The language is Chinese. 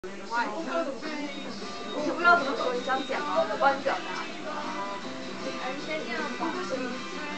我不知道怎么口语想讲啊，我帮你表达。